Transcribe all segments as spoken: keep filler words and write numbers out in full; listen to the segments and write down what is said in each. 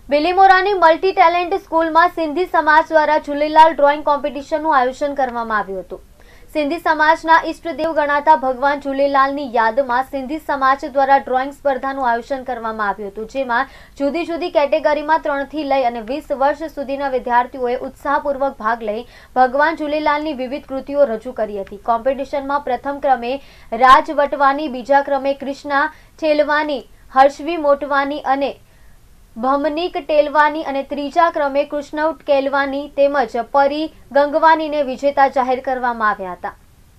બિલીમોરાની multi talent સ્કૂલમાં સિંધી સમાજ દ્વારા ઝૂલેલાલ ડ્રોઈંગ કોમ્પિટિશનનું આયોજન કરવામાં આવ્યું હતું। સિંધી સમાજના ઈષ્ટદેવ ગણાતા ભગવાન ઝૂલેલાલની યાદમાં સિંધી સમાજ દ્વારા ડ્રોઈંગ સ્પર્ધાનું આયોજન કરવામાં આવ્યું હતું, જેમાં જુદી જુદી કેટેગરીમાં ત્રણથી લઈ અને વીસ વર્ષ સુધીના વિદ્યાર્થીઓએ ઉત્સાહપૂર્વક ભાગ લઈ ભગવાન ઝૂલેલાલની વિવિધ કૃતિઓ રજૂ કરી હતી। કોમ્પિટિશનમાં પ્રથમ ક્રમે રાજ વટવાની, બીજા ક્રમે કૃષ્ણા ઠેલવાની, હર્ષવી મોટવાની અને ભમનીક ટેલવાની અને ત્રીજા ક્રમે કૃષ્ણવ કેલવાની તેમજ પરી ગંગવાનીને વિજેતા જાહેર કરવામાં આવ્યા હતા।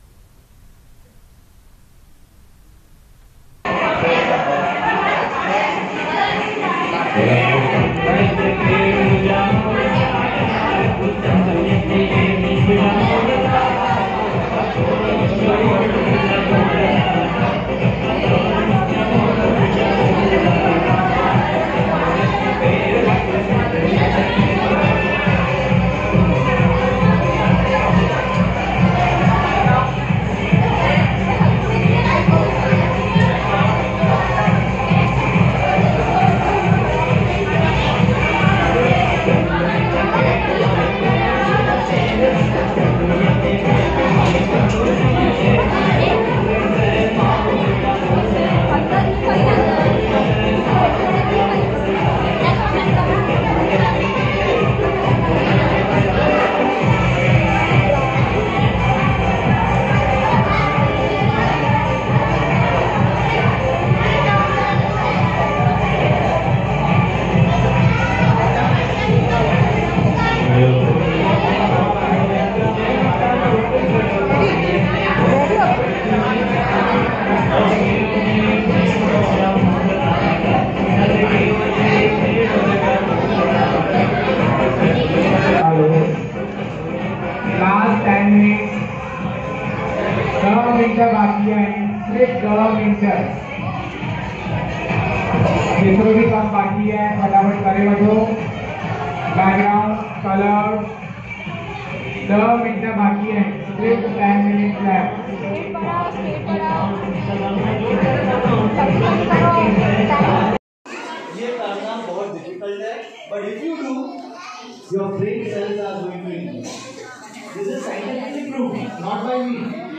बाकी है सिर्फ दो मिनट जितने भी काम बाकी है फटाफट करे बचो। बैकग्राउंड कलर दो मिनट बाकी है, सिर्फ टेन मिनट लेफ्ट। ये करना बहुत डिफिकल्ट है, but if you do your brain cells are going to increase. This is scientifically proved, not by me.